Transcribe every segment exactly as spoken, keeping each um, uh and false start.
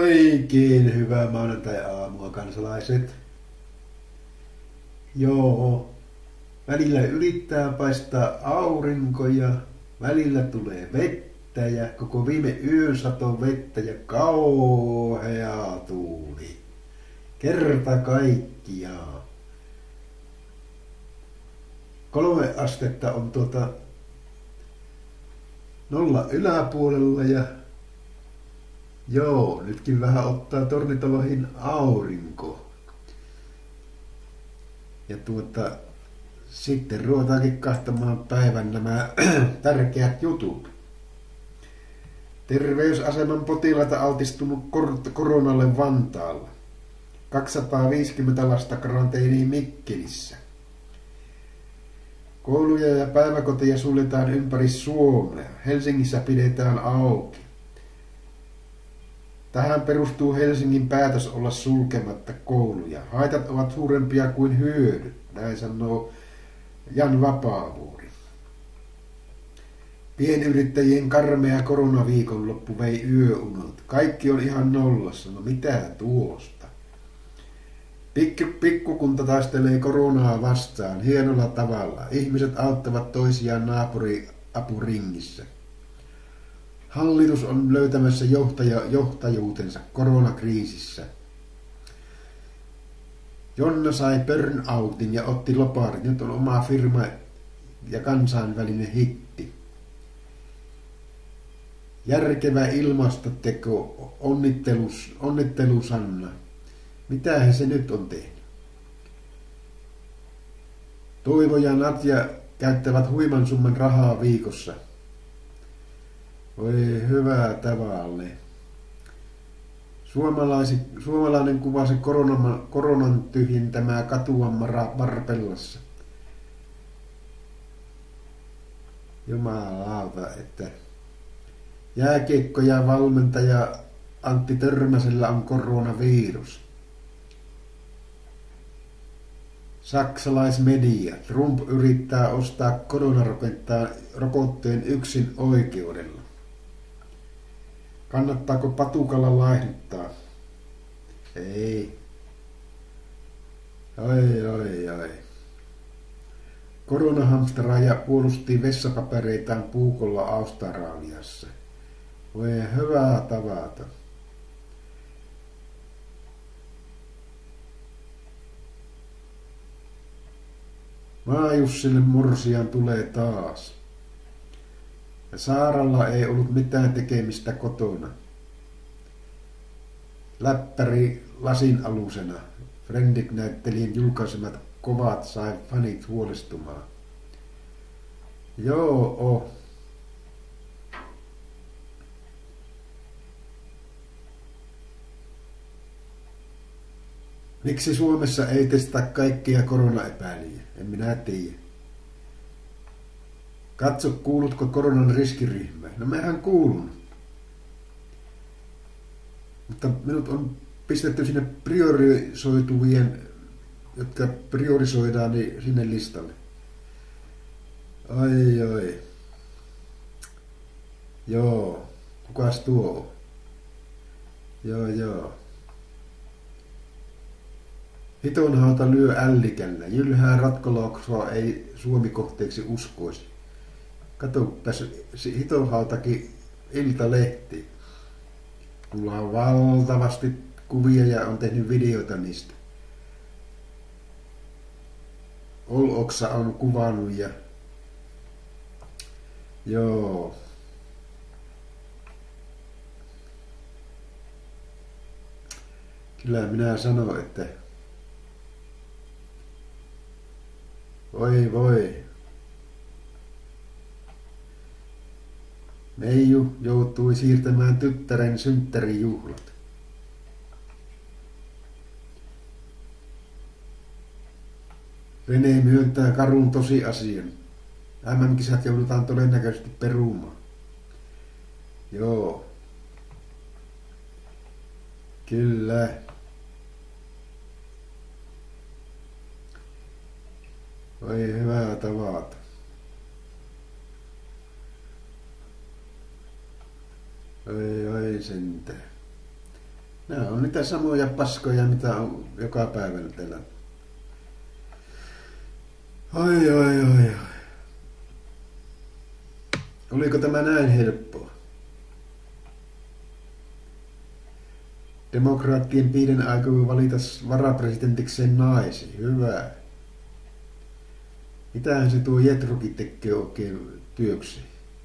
Oikein hyvää maanantai-aamua, kansalaiset. Joo, välillä yrittää paistaa aurinko ja välillä tulee vettä ja koko viime yön sato vettä ja kauhea tuuli. Kerta kaikkiaan. Kolme astetta on tuota nolla yläpuolella ja joo, nytkin vähän ottaa Tornitaloihin aurinko. Ja tuota, sitten ruvetaankin kahtamaan päivän nämä tärkeät jutut. Terveysaseman potilaita altistunut kor- koronalle Vantaalla. kaksisataaviisikymmentä lasta karanteeniin Mikkelissä. Kouluja ja päiväkoteja suljetaan ympäri Suomea. Helsingissä pidetään auki. Tähän perustuu Helsingin päätös olla sulkematta kouluja. Haitat ovat suurempia kuin hyödyt, näin sanoo Jan Vapaavuori. Pienyrittäjien karmea koronaviikonloppu vei yöunet. Kaikki on ihan nollassa. No mitä tuosta? Pikku, pikkukunta taistelee koronaa vastaan hienolla tavalla. Ihmiset auttavat toisiaan naapuriapuringissä. Hallitus on löytämässä johtaja, johtajuutensa koronakriisissä. Jonna sai burnoutin ja otti loparit. Nyt on oma firma ja kansainvälinen hitti. Järkevä ilmastoteko, onnittelus, onnittelu Sanna. Mitähän se nyt on tehnyt? Toivo ja Natja käyttävät huiman summan rahaa viikossa. Voi hyvää tavalle. Suomalainen kuvasi koronan, koronan tyhjentämää katua Marpellassa. Jumalauta, että jääkiekko ja valmentaja Antti Törmäsellä on koronavirus. Saksalaismedia. Trump yrittää ostaa koronarokotteen yksin oikeudella. Kannattaako patukalla laihduttaa? Ei. Oi, oi, oi. Koronahamsteraaja puolusti vessapapereitaan puukolla Australiassa. Voi hyvää tavata. Maajussille morsian tulee taas. Ja Saaralla ei ollut mitään tekemistä kotona. Läppäri lasin alusena. Frendik-näyttelijän julkaisemat kovat sai fanit huolestumaan. Joo. Miksi Suomessa ei testaa kaikkia koronaepäilijä? En minä tiedä. Katso, kuulutko koronan riskiryhmään? No mehän kuulun. Mutta minut on pistetty sinne priorisoituvien, jotka priorisoidaan, niin sinne listalle. Ai oi. Joo. Kukas tuo? Joo joo. Hitonhauta lyö ällikällä. Jylhää ratkolauksoa ei Suomi-kohteeksi uskoisi. Katsopas, hitonhautakin Iltalehti. Mulla on valtavasti kuvia ja on tehnyt videoita niistä. Oloksa on kuvannut ja joo. Kyllä minä sanon, että voi voi. Meiju joutui siirtämään tyttären synttärijuhlat. Rene myöntää karun tosiasian. äm äm-kisat joudutaan todennäköisesti perumaan. Joo. Kyllä. Voi hyvää tavata. Oi, oi sentään. Nämä on niitä samoja paskoja, mitä on joka päivä teillä. Oi, oi, oi, oi. Oliko tämä näin helppoa? Demokraattien piiden aikoo valita varapresidentikseen naisi. Hyvä. Mitähän se tuo Jetrukin tekee oikein työksi?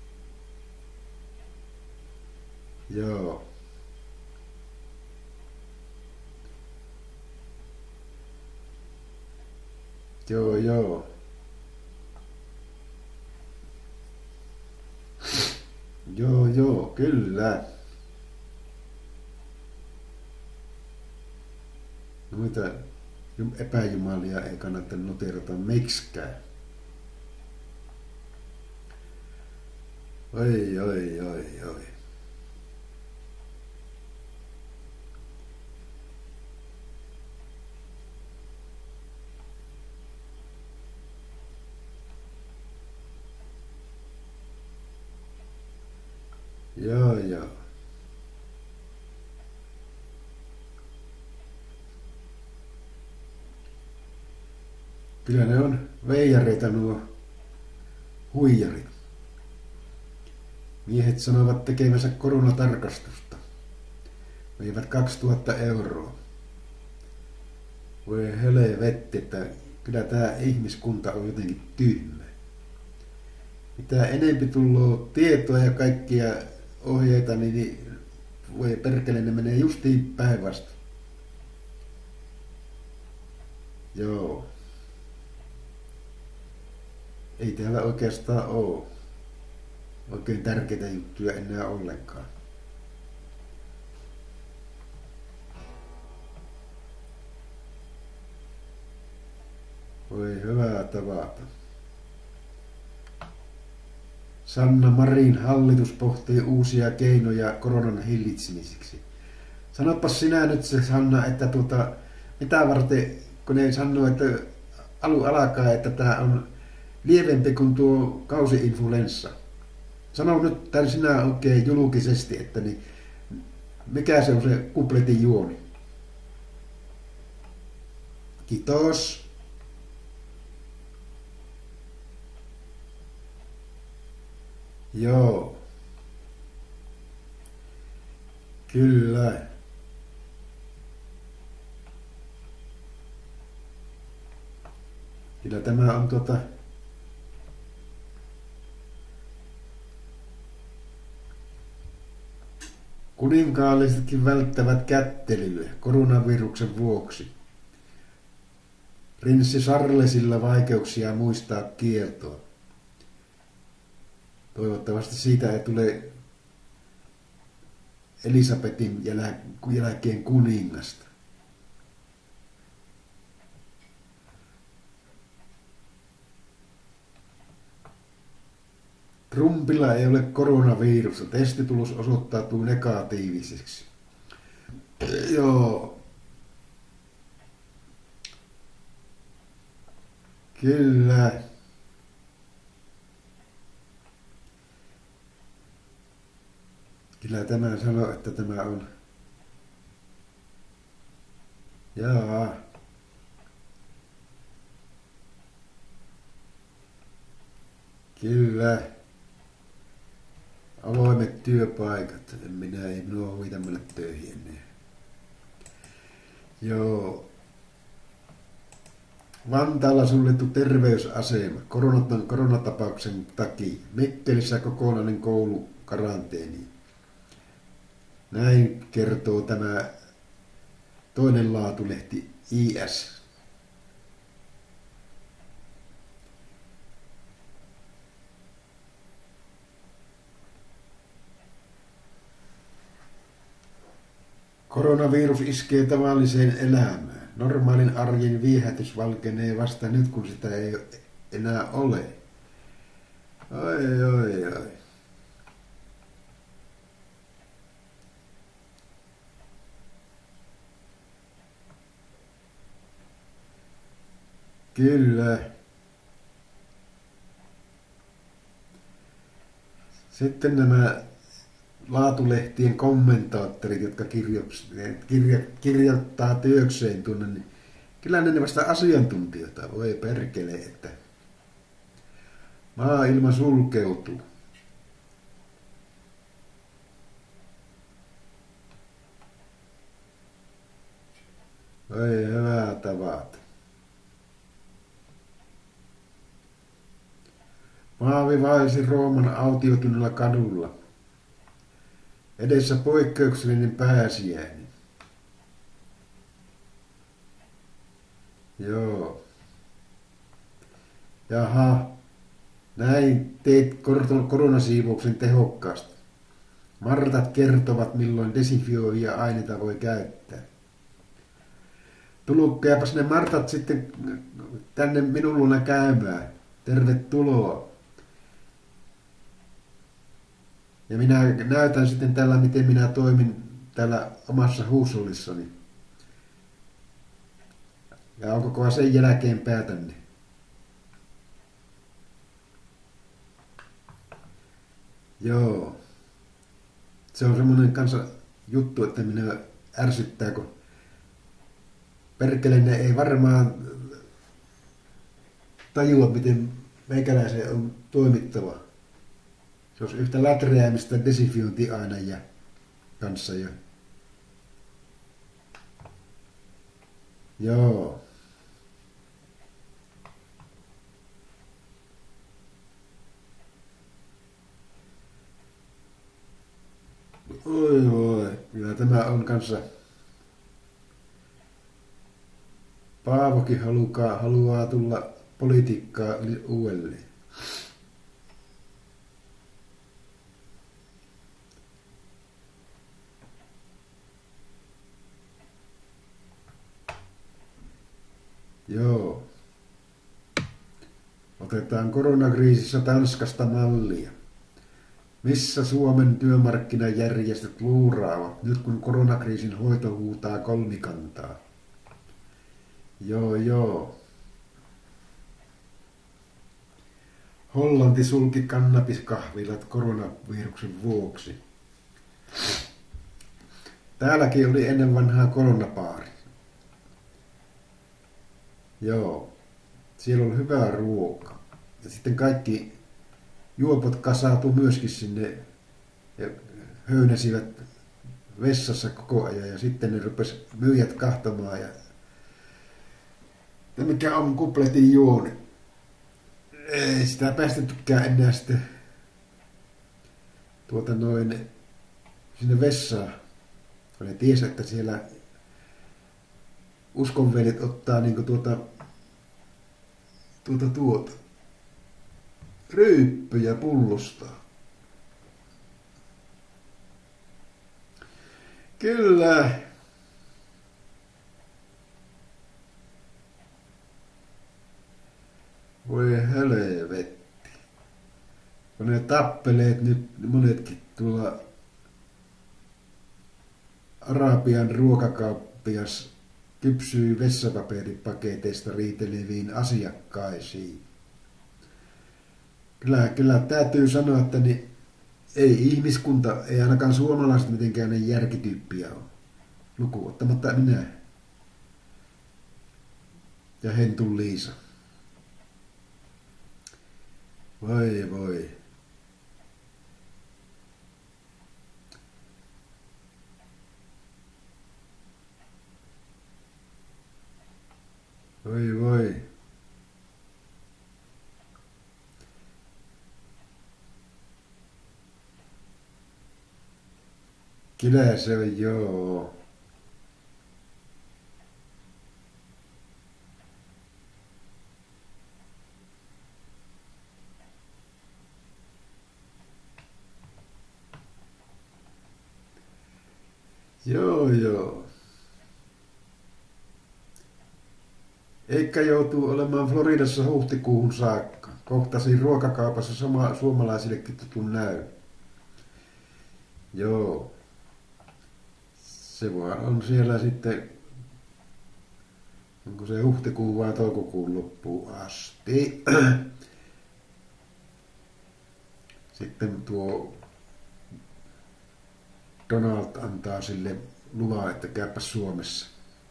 Joo. Joo, joo. Joo, joo, kyllä. Noita epäjumalia ei kannata noterata miksikään. Oi, oi, oi, oi. Joo, joo. Kyllä ne on veijareita nuo huijarit. Miehet sanovat tekemänsä koronatarkastusta. Veivät kaksituhatta euroa. Voi helvetti, että kyllä tää ihmiskunta on jotenkin tyhmä. Mitä enempi tullut tietoa ja kaikkia ohjeita, niin voi perkele, ne menee justiin päinvastoin. Joo. Ei täällä oikeastaan oo oikein tärkeitä juttuja enää ollenkaan. Voi hyvää tavata. Sanna Marin hallitus pohtii uusia keinoja koronan hillitsemiseksi. Sanopas sinä nyt se, Sanna, että tuota, mitä varten, kun ne sanoo, että alun alkaa, että tämä on lievempi kuin tuo kausi-influenssa. Sano nyt tämän sinä oikein julkisesti, että niin, mikä se on se kupletin juoni. Kiitos. Joo. Kyllä. Kyllä tämä on tuota kuninkaallisetkin välttävät kättelyä koronaviruksen vuoksi. Prinssi Charlesilla vaikeuksia muistaa kieltoa. Toivottavasti siitä ei tule Elisabetin jälkeen kuningasta. Trumpilla ei ole koronavirusta. Testitulos osoittautuu negatiiviseksi. Joo. Kyllä. Kyllä tämä sanoo, että tämä on. Jaa. Kyllä. Avoimet työpaikat. En minä ei minua huvita mennä töihin enää. Joo. Vantaalla suljettu terveysasema koronatan, koronatapauksen takia. Mikkelissä kokonainen koulu karanteeniin. Näin kertoo tämä toinen laatulehti I S. Koronavirus iskee tavalliseen elämään. Normaalin arjen viehätys valkenee vasta nyt, kun sitä ei enää ole. Oi, oi, oi. Kyllä. Sitten nämä laatulehtien kommentaattorit, jotka kirjo, kirjo, kirjoittaa työkseen tuonne, niin kyllä ne vasta asiantuntijoita. Voi perkele, että maailma sulkeutuu. Voi hyvää tavat. Maavi vaelsi Rooman autioituneella kadulla. Edessä poikkeuksellinen pääsiäinen. Joo. Jaha. Näin teet koronasiivouksen tehokkaasti. Martat kertovat, milloin desinfioivia aineita voi käyttää. Tulukkeapas ne Martat sitten tänne minun luona käymään. Tervetuloa. Ja minä näytän sitten tällä, miten minä toimin täällä omassa huusollissani. Ja onko kova sen jälkeen päätänne? Joo. Se on semmoinen kanssa juttu, että minä ärsyttää, kun perkele ne ei varmaan tajua, miten meikäläisen on toimittava. Se olisi yhtä lätreämistä desinfiointiaineja kanssa jo. Joo. Oi voi, kyllä tämä on kanssa. Paavokin haluaa, haluaa tulla politiikkaa uudelleen. Joo. Otetaan koronakriisissä Tanskasta mallia. Missä Suomen työmarkkinajärjestöt luuraavat nyt, kun koronakriisin hoito huutaa kolmikantaa? Joo, joo. Hollanti sulki kannabiskahvilat koronaviruksen vuoksi. Täälläkin oli ennen vanhaa koronapaari. Joo. Siellä oli hyvää ruokaa. Ja sitten kaikki juopot kasautui myöskin sinne ja höynäsivät vessassa koko ajan. Ja sitten ne rupesi myyjät kahtamaan. Ja, ja mikä on kupletin juoni. Ei sitä päästettykään enää sitten tuota noin sinne vessaan. Kun ne tiesi, että siellä uskonvelit ottaa niinku tuota tuota tuota ryyppyjä pullosta. Kyllä. Voi helvetti. Kun ne tappeleet nyt monetkin tuolla Arabian ruokakauppias kypsyy vessapaperipaketeista riiteleviin asiakkaisiin. Kyllä, kyllä täytyy sanoa, että niin, ei ihmiskunta, ei ainakaan suomalaiset mitenkään ne järkityyppiä ole. Lukuun ottamatta minä. Ja Hentun Liisa. Voi voi. Voi voi. Kyllä se on joo. Joo joo. Eikä joutuu olemaan Floridassa huhtikuuhun saakka. Kohtasin ruokakaupassa sama suomalaisillekin tutun näy. Joo. Se vaan on siellä sitten, onko se huhtikuun vai toukokuun loppuun asti. Sitten tuo Donald antaa sille luvan, että käypä Suomessa.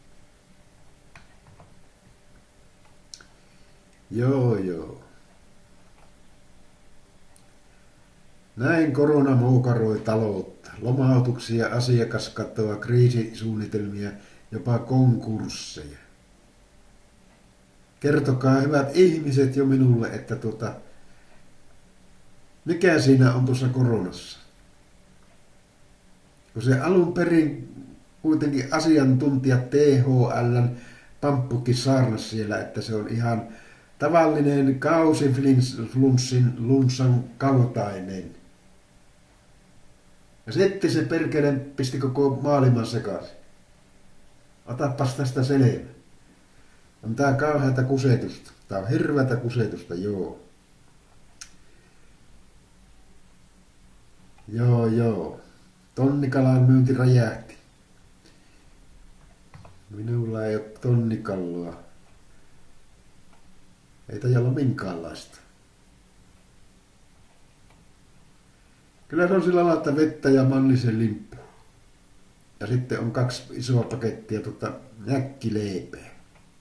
Joo, joo. Näin korona moukaroi taloutta. Lomautuksia, asiakaskatoa, kriisisuunnitelmia, jopa konkursseja. Kertokaa hyvät ihmiset jo minulle, että tuota, mikä siinä on tuossa koronassa? Kun se alun perin kuitenkin asiantuntijat T H L:n pamppukin saarnas siellä, että se on ihan tavallinen kausiflunssin lunsan kaltainen. Ja sitten se perkele pisti koko maailman sekaisin. Otapas tästä selvä. On tää kauheata kusetusta. Tää on hirveätä kusetusta, joo. Joo, joo. Tonnikalan myynti räjähti. Minulla ei ole tonnikalloa. Ei taida olla minkäänlaista. Kyllä se on sillä lailla, että vettä ja mannisen limppu. Ja sitten on kaksi isoa pakettia tuota näkkileipää.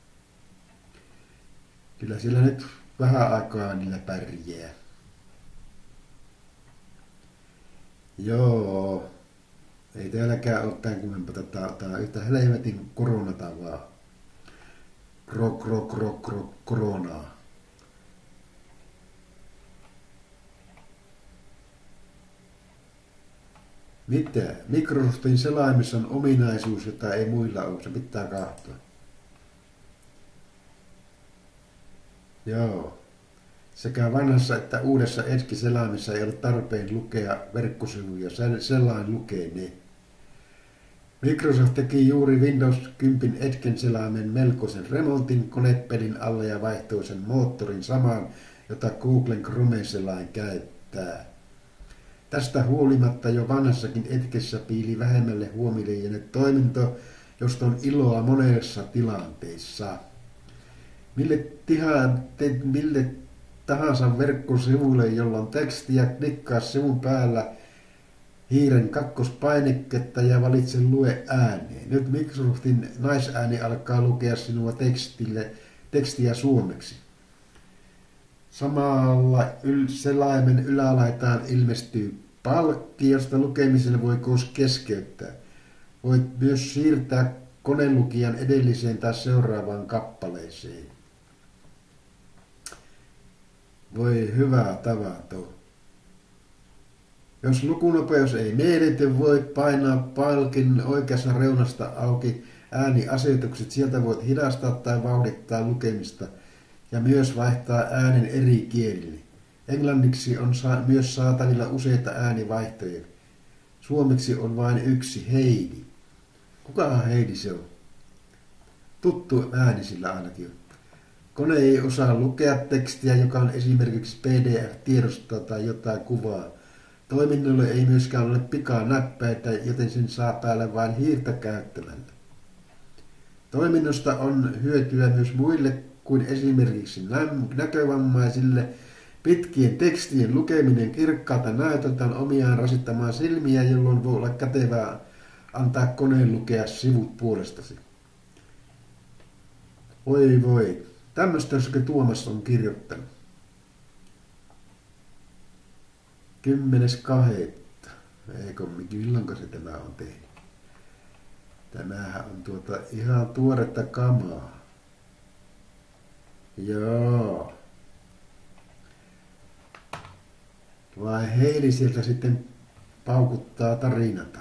Kyllä siellä nyt vähän aikaa niillä pärjää. Joo. Ei täälläkään ole tämän kummempaa. Tää on yhtä helvetin koronata vaan. Kro, kro, kro, kro, koronaa. Mitä? Microsoftin selaimissa on ominaisuus, jota ei muilla ole. Se pitää katsoa. Joo. Sekä vanhassa että uudessa Edge-selaimissa ei ole tarpeen lukea verkkosivuja. Selain lukee ne. Microsoft teki juuri Windows kymmenen Edgen selaimen melkoisen remontin konepelin alle ja vaihtoi sen moottorin samaan, jota Googlen Chrome-selain käyttää. Tästä huolimatta jo vanhassakin Edgessä piili vähemmälle huomiolle toiminto, josta on iloa monessa tilanteessa. Mille, tihan, te, mille tahansa verkkosivuille, jolla on tekstiä, klikkaa sivun päällä hiiren kakkospainiketta ja valitse lue ääneen. Nyt Microsoftin naisääni alkaa lukea sinua tekstille, tekstiä suomeksi. Samalla yl, selaimen ylälaitaan ilmestyy palkki, josta lukemiselle voi keskeyttää. Voit myös siirtää konelukijan edelliseen tai seuraavaan kappaleeseen. Voi hyvä tavato. Jos lukunopeus ei mielity, voit painaa palkin oikeassa reunasta auki ääniasetukset. Sieltä voit hidastaa tai vauhdittaa lukemista ja myös vaihtaa äänen eri kielille. Englanniksi on sa- myös saatavilla useita äänivaihtoja. Suomeksi on vain yksi, Heidi. Kukahan Heidi se on? Tuttu ääni sillä ainakin on. Kone ei osaa lukea tekstiä, joka on esimerkiksi P D F-tiedostoa tai jotain kuvaa. Toiminnolle ei myöskään ole pikanäppäitä, joten sen saa päälle vain hiirtä käyttämällä. Toiminnosta on hyötyä myös muille kuin esimerkiksi näkövammaisille. Pitkien tekstien lukeminen kirkkaalta näytöltä on omiaan rasittamaan silmiä, jolloin voi olla kätevää antaa koneen lukea sivut puolestasi. Voi voi. Tämmöistä jossakin Tuomas on kirjoittanut. Kymmenes kahetta. Eikö, milloinko se tämä on tehnyt? Tämähän on tuota ihan tuoretta kamaa. Joo. Vai Heidi sieltä sitten paukuttaa tarinata.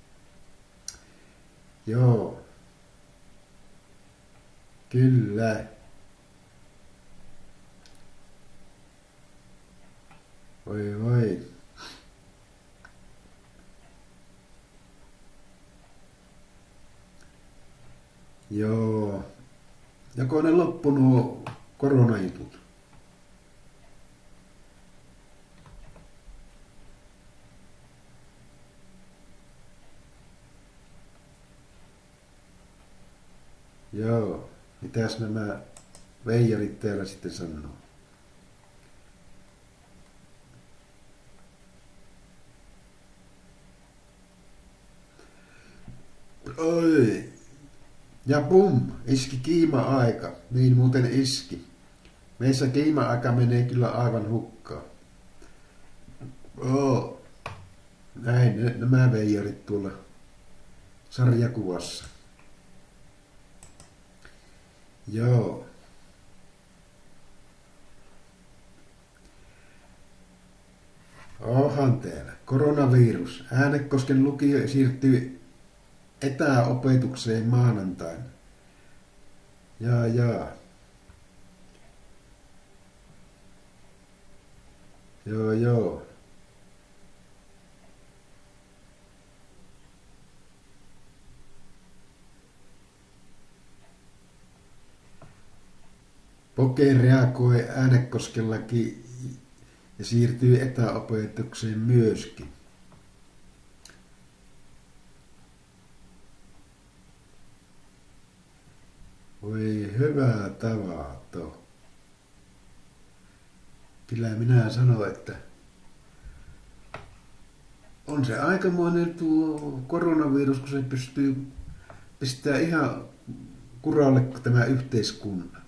Joo. Kyllä. Voi voi. Joo. Joko ne loppu nuo koronajutut? Joo. Mitäs nämä veijarit täällä sitten sanoo? Oi. Ja pum, iski kiima-aika. Niin muuten iski. Meissä kiima-aika menee kyllä aivan hukkaan. Oo. Näin nämä veijarit tuolla sarjakuvassa. Joo. Onhan täällä. Koronavirus. Äänekosken lukio siirtyy etäopetukseen maanantaina. Jaa, jaa. Joo, joo. Poke reagoi Äänekoskellakin ja siirtyy etäopetukseen myöskin. Voi hyvä tavato. Kyllä minä sanon, että on se aikamoinen tuo koronavirus, kun se pystyy pistää ihan kuralle tämä yhteiskunnan.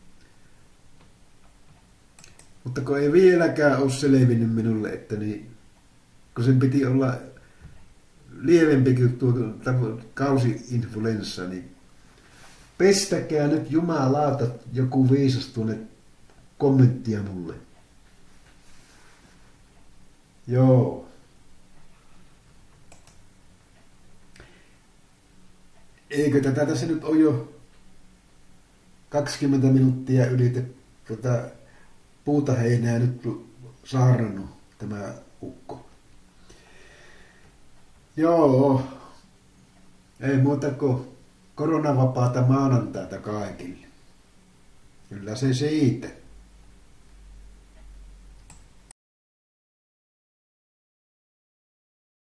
Mutta kun ei vieläkään ole selvinnyt minulle, että niin, kun sen piti olla lievempi kuin tuo kausi-influenssa, niin pestäkää nyt jumalauta joku viisas tuonne kommenttia mulle. Joo. Eikö tätä tässä nyt ole jo kaksikymmentä minuuttia ylite tätä puuta heinää nyt saarannut tämä ukko. Joo. Ei muuta kuin koronavapaata maanantaita kaikille. Kyllä se siitä.